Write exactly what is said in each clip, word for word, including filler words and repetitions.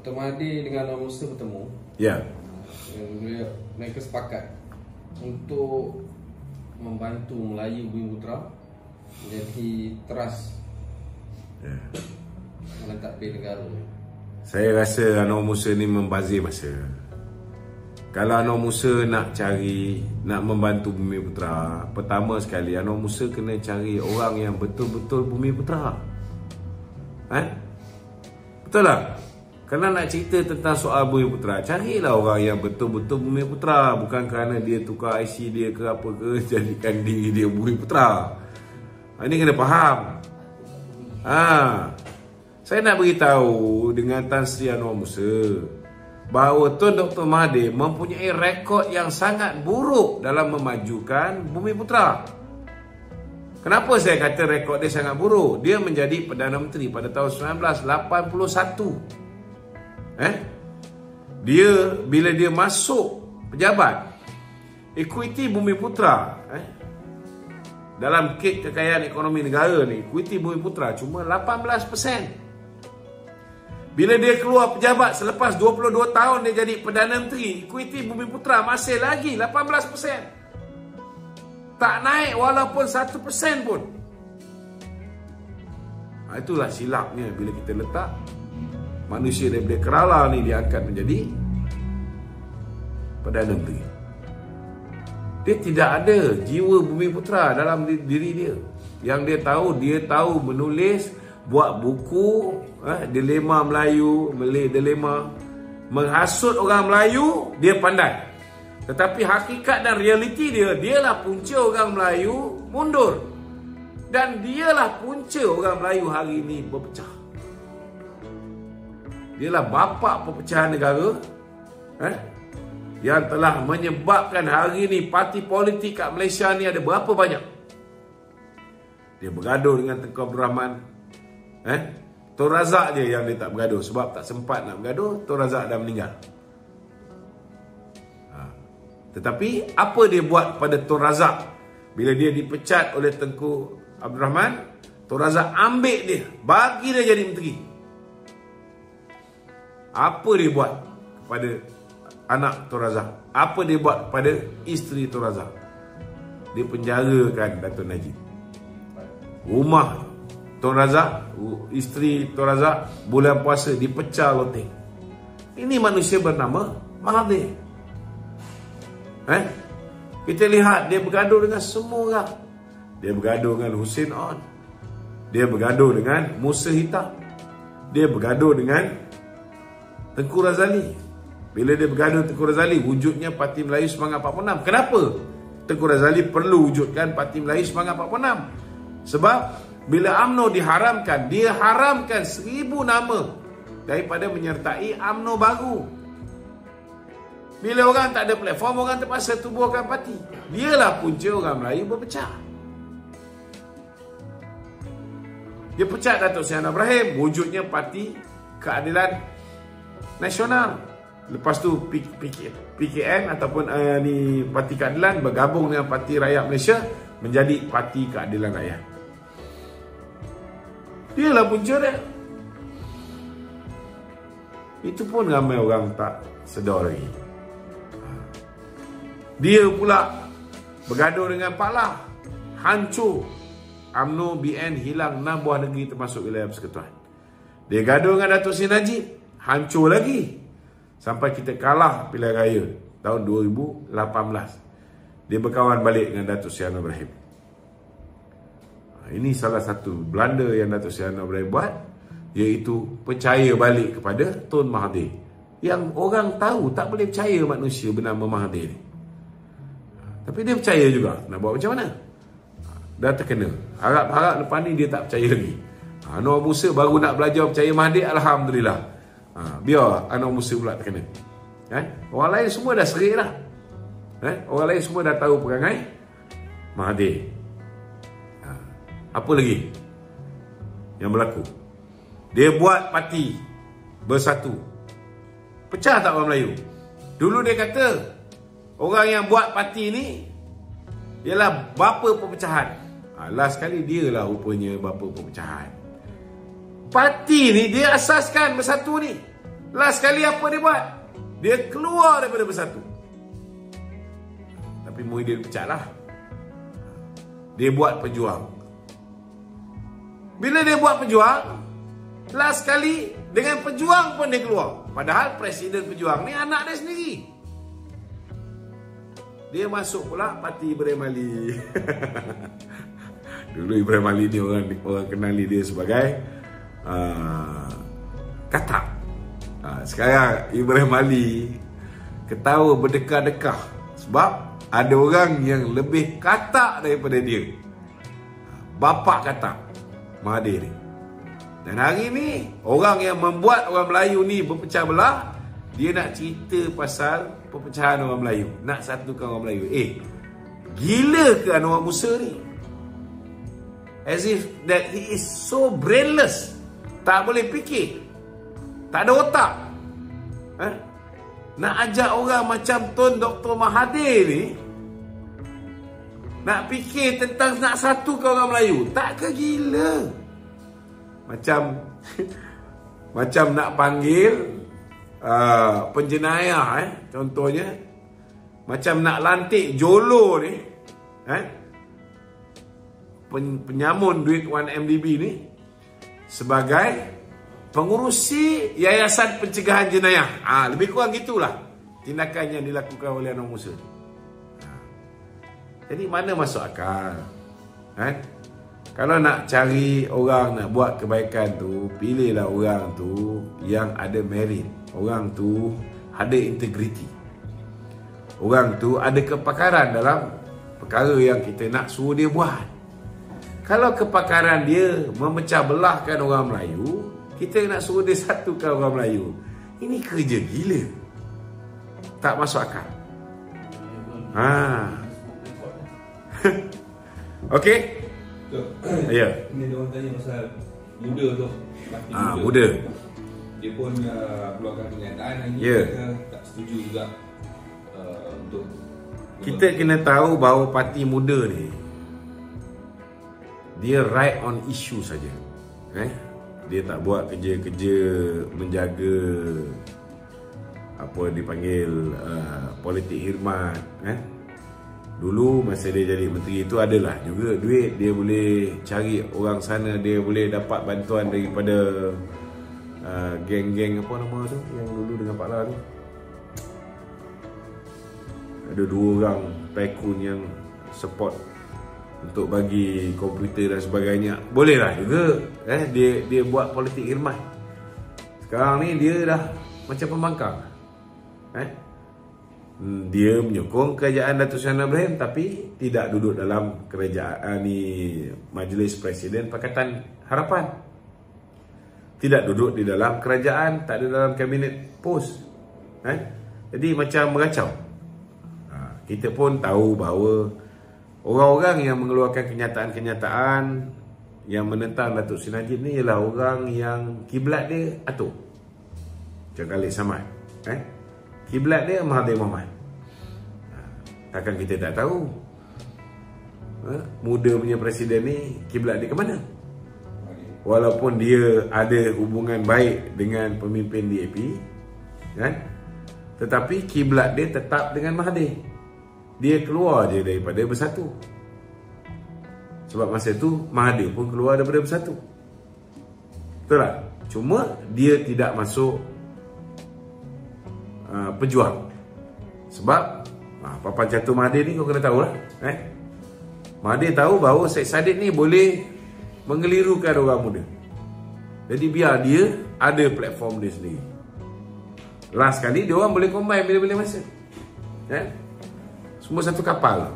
Doktor Mahathir dengan Anwar Musa bertemu. Ya. Yeah. Mereka sepakat untuk membantu Melayu Bumiputera menjadi teras yeah. mentadbir negara. Saya rasa Anwar Musa ni membazir masa. Kalau Anwar Musa nak cari, nak membantu Bumiputera, pertama sekali Anwar Musa kena cari orang yang betul-betul Bumiputera. Eh? Betul tak? Kalau nak cerita tentang soal Bumiputera, carilah orang yang betul-betul Bumiputera. Bukan kerana dia tukar I C dia ke apa ke, jadikan diri dia Bumiputera. Ini kena faham. Ha. Saya nak beritahu dengan Tan Sri Anwar Musa bahawa Tun Doktor Mahathir mempunyai rekod yang sangat buruk dalam memajukan Bumiputera. Kenapa saya kata rekod dia sangat buruk? Dia menjadi Perdana Menteri pada tahun seribu sembilan ratus lapan puluh satu. Eh? Dia bila dia masuk pejabat, ekuiti Bumiputera eh? dalam kek kekayaan ekonomi negara ni, ekuiti Bumiputera cuma lapan belas peratus. Bila dia keluar pejabat selepas dua puluh dua tahun dia jadi Perdana Menteri, ekuiti Bumiputera masih lagi lapan belas peratus. Tak naik walaupun satu peratus pun. Ha, itulah silapnya bila kita letak manusia daripada Kerala ni diangkat menjadi Perdana Menteri. Dia tidak ada jiwa Bumiputera dalam diri dia. Yang dia tahu, dia tahu menulis, buat buku, eh, dilema Melayu, Malay dilema, menghasut orang Melayu, dia pandai. Tetapi hakikat dan realiti dia, dialah punca orang Melayu mundur. Dan dialah punca orang Melayu hari ini berpecah. Dialah bapa perpecahan negara eh, yang telah menyebabkan hari ini parti politik kat Malaysia ni ada berapa banyak. Dia bergaduh dengan Tengku Abdul Rahman. Eh, Tun Razak je yang dia tak bergaduh sebab tak sempat nak bergaduh. Tun Razak dah meninggal. Ha. Tetapi apa dia buat pada Tun Razak bila dia dipecat oleh Tengku Abdul Rahman? Tun Razak ambil dia, bagi dia jadi menteri. Apa dia buat kepada anak Tun Razak? Apa dia buat kepada isteri Tun Razak? Dia penjarakan Dato' Najib. Rumah Tun Razak, isteri Tun Razak, bulan puasa dipecah loteng. Ini manusia bernama Mahathir. Eh? Kita lihat dia bergaduh dengan semua orang. Dia bergaduh dengan Hussein On. Dia bergaduh dengan Musa Hitam. Dia bergaduh dengan Tengku Razali. Bila dia bergaduh Tengku Razali, wujudnya Parti Melayu Semangat empat puluh enam. Kenapa Tengku Razali perlu wujudkan Parti Melayu Semangat empat puluh enam? Sebab bila U M N O diharamkan, dia haramkan seribu nama daripada menyertai U M N O baru. Bila orang tak ada platform, orang terpaksa tubuhkan parti. Dialah punca orang Melayu berpecah. Dia pecat Datuk Seri Anwar Ibrahim, wujudnya Parti Keadilan Nasional. Lepas tu P K N ataupun uh, ni Parti Keadilan bergabung dengan Parti Rakyat Malaysia menjadi Parti Keadilan Rakyat. Dialah punca dia. Itu pun ramai orang tak sedar lagi. Dia pula bergaduh dengan Pak Lah, hancur U M N O, B N hilang enam buah negeri termasuk wilayah persekutuan. Dia gaduh dengan Datuk Seri Najib, hancur lagi sampai kita kalah pilihan raya tahun dua ribu lapan belas. Dia berkawan balik dengan Datuk Seri Anwar Ibrahim. Ini salah satu blunder yang Datuk Seri Anwar Ibrahim buat, iaitu percaya balik kepada Tun Mahathir. Yang orang tahu tak boleh percaya manusia bernama Mahathir ni. Tapi dia percaya juga. Nak buat macam mana? Dah terkena. Harap-harap lepas ni dia tak percaya lagi. Anwar Musa baru nak belajar percaya Mahathir, alhamdulillah. Ha, biar Anwar Musa pula terkena. Eh? Orang lain semua dah serik dah. Eh? Orang lain semua dah tahu perangai Mahathir. Ha. Apa lagi yang berlaku? Dia buat parti Bersatu. Pecah tak orang Melayu? Dulu dia kata orang yang buat parti ni ialah bapa perpecahan. Ha, last sekali dia lah rupanya bapa perpecahan. Parti ni dia asaskan Bersatu ni. Last kali apa dia buat? Dia keluar daripada Bersatu. Tapi Muhyiddin pecat lah. Dia buat Pejuang. Bila dia buat Pejuang, last kali dengan Pejuang pun dia keluar. Padahal Presiden Pejuang ni anak dia sendiri. Dia masuk pula Parti Ibrahim Ali. Dulu Ibrahim Ali ni orang, orang kenali dia sebagai uh, katak. uh, Sekarang Ibrahim Ali ketawa berdekah-dekah sebab ada orang yang lebih katak daripada dia. Bapak katak, Mahathir ni. Dan hari ni orang yang membuat orang Melayu ni berpecah belah, dia nak cerita pasal perpecahan orang Melayu, nak satukan orang Melayu. Eh, gila ke Anwar Musa ni? As if that he is so brainless, tak boleh fikir, tak ada otak. ha? Nak ajak orang macam Tun Doktor Mahathir ni nak fikir tentang nak satukan orang Melayu, tak ke gila? Macam macam nak panggil uh, penjenayah, eh? Contohnya macam nak lantik Jolo ni, eh? Pen, penyamun duit satu M D B ni sebagai pengurusi Yayasan Pencegahan Jenayah. Ah, lebih kurang gitulah tindakan yang dilakukan oleh Anwar Musa. Jadi mana masuk akal? Eh? Kalau nak cari orang nak buat kebaikan tu, pilihlah orang tu yang ada merit. Orang tu ada integriti. Orang tu ada kepakaran dalam perkara yang kita nak suruh dia buat. Kalau kepakaran dia memecah belahkan orang Melayu, kita nak suruh dia satukan orang Melayu, ini kerja gila. Tak masuk akal. Ha. Okey. Ya. Ini dia orang tanya pasal muda tu. Ah, muda. muda. Dia pun uh, keluarkan pernyataan yang ya. Kita tak setuju juga uh, untuk kita kena tahu bahawa parti muda ni dia right on issue saja. Eh? Dia tak buat kerja-kerja menjaga apa dipanggil uh, politik khidmat, eh? Dulu masa dia jadi menteri itu adalah juga duit, dia boleh cari orang sana, dia boleh dapat bantuan daripada uh, geng-geng apa nama tu yang dulu dengan Pak La tu. Ada dua orang tycoon yang support untuk bagi komputer dan sebagainya. Bolehlah juga, eh dia dia buat politik khidmat. Sekarang ni dia dah macam pembangkang. Eh Dia menyokong kerajaan Datuk Seri Anwar Ibrahim tapi tidak duduk dalam kerajaan ni, Majlis Presiden Pakatan Harapan. Tidak duduk di dalam kerajaan, tak ada dalam kabinet pos. Eh? Jadi macam meracau. Ha, kita pun tahu bahawa orang-orang yang mengeluarkan kenyataan-kenyataan yang menentang Datuk Seri Najib ni ialah orang yang kiblat dia atur. Macam Khalid Samad. Eh? Kiblat dia Mahathir Mohamad. Takkan kita tak tahu, ha? Muda punya presiden ni kiblat dia ke mana? Walaupun dia ada hubungan baik dengan pemimpin D A P, kan? Tetapi kiblat dia tetap dengan Mahathir. Dia keluar je daripada Bersatu. Sebab masa tu Mahathir pun keluar daripada Bersatu. Betul tak? Cuma dia tidak masuk Uh, Pejuang. Sebab uh, papan catur Mahathir ni kau kena tahu lah, eh? Mahathir tahu bahawa Syed Saddiq ni boleh mengelirukan orang muda. Jadi biar dia ada platform dia sendiri. Last kali dia orang boleh combine bila-bila masa, eh? Semua satu kapal.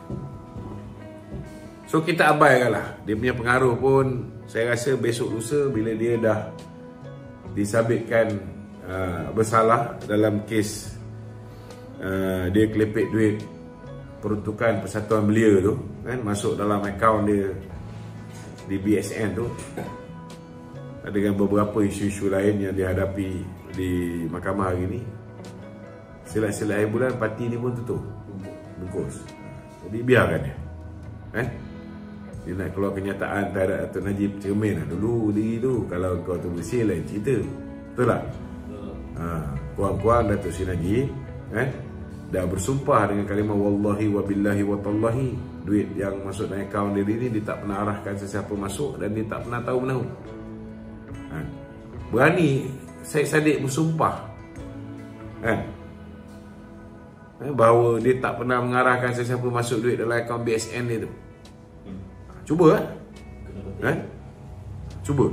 So kita abaikanlah. Dia punya pengaruh pun saya rasa besok lusa bila dia dah disabitkan Uh, bersalah dalam kes uh, dia kelepek duit peruntukan Persatuan Belia tu, kan, masuk dalam akaun dia di B S N tu, dengan beberapa isu-isu lain yang dihadapi di mahkamah hari ni. Silat-silat akhir bulan parti ni pun tutup, bungkus. Jadi biarkan dia, eh? Dia nak keluar kenyataan terhadap Datuk Najib cermin lah. Dulu diri tu kalau kau tu bersih lain cerita. Betul tak? ha, Kuang-kuang Datuk Seri Najib eh, dah bersumpah dengan kalimah wallahi wa billahi wa tallahi, duit yang masuk dalam akaun dia ni dia tak pernah arahkan sesiapa masuk dan dia tak pernah tahu menahu. Ha, berani Syed Saddiq bersumpah kan, eh, bahawa dia tak pernah mengarahkan sesiapa masuk duit dalam akaun B S N dia tu. Cuba eh? Eh? Cuba.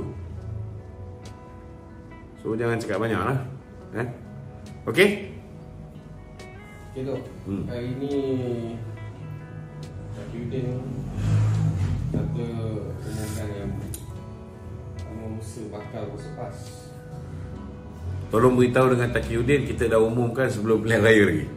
So jangan cakap banyak lah eh? Okey? Okey Dok, hmm. hari ni Taqiyuddin kata umumkan yang Anwar Musa bakal bersepas. Tolong beritahu dengan Taqiyuddin, kita dah umumkan sebelum pilihan raya lagi.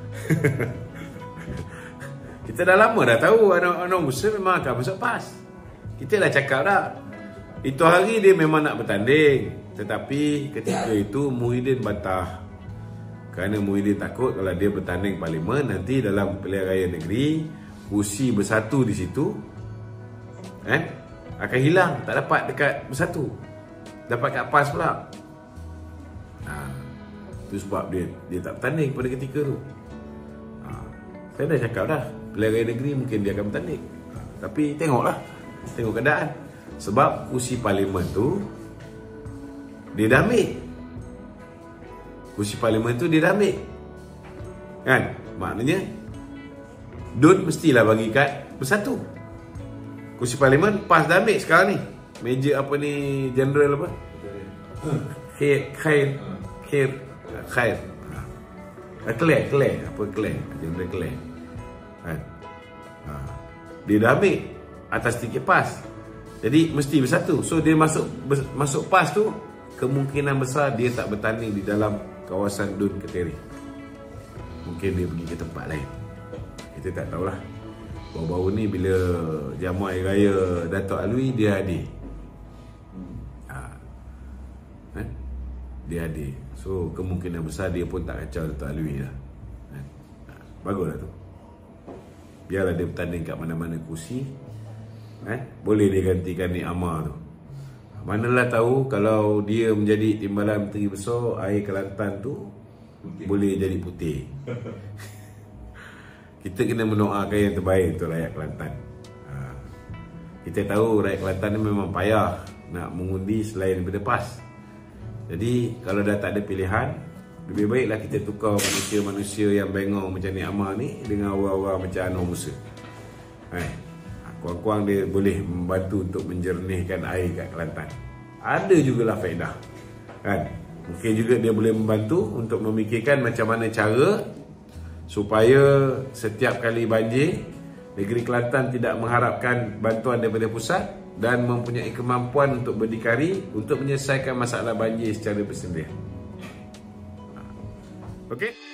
Kita dah lama dah tahu Anwar Musa memang akan masuk PAS. Kita dah cakap dah. Itu hari dia memang nak bertanding, tetapi ketika itu Muhyiddin bantah. Kerana Muhyiddin takut kalau dia bertanding parlimen, nanti dalam pilihan raya negeri kursi bersatu di situ eh akan hilang, tak dapat dekat bersatu, dapat kat PAS pula. Ha, itu sebab dia dia tak bertanding pada ketika tu. Ha, saya dah cakap dah, pilihan raya negeri mungkin dia akan bertanding. Ha, tapi tengoklah, tengok keadaan. Sebab kursi parlimen tu dia dah ambil. Kursi parlimen tu dia dah ambil. Kan? Maknanya Dun mestilah bagi kat bersatu. Kursi parlimen PAS dah ambil sekarang ni. Meja apa ni, general apa? Khair Khair Khair Khair. Claire, Claire, apa Claire? General Claire. Kan? Ha. Dia dah ambil atas tiket PAS. Jadi mesti bersatu. So dia masuk masuk PAS tu, kemungkinan besar dia tak bertanding di dalam kawasan Dun Keteri. Mungkin dia pergi ke tempat lain. Kita tak tahulah. Baru-baru ni bila jamuan air raya Dato' Alwi, dia hadir. Ha. Eh? Dia hadir. So kemungkinan besar dia pun tak kacau Dato' Alwi lah. Eh? Ha. Baguslah tu. Biarlah dia bertanding kat mana-mana kursi. Eh? Boleh dia gantikan Nik Amar tu. Manalah tahu kalau dia menjadi timbalan Menteri Besar, air Kelantan tu putih. Boleh jadi putih. Kita kena mendoakan yang terbaik untuk rakyat Kelantan. Ha. Kita tahu rakyat Kelantan ni memang payah nak mengundi selain daripada PAS. Jadi kalau dah tak ada pilihan, lebih baiklah kita tukar manusia-manusia yang bengong macam Nik Amar ni dengan orang-orang macam Anwar Musa. Eh, kuang-kuang dia boleh membantu untuk menjernihkan air kat Kelantan. Ada jugalah faedah. Kan? Mungkin juga dia boleh membantu untuk memikirkan macam mana cara supaya setiap kali banjir, negeri Kelantan tidak mengharapkan bantuan daripada pusat dan mempunyai kemampuan untuk berdikari untuk menyelesaikan masalah banjir secara bersendirian. Okey?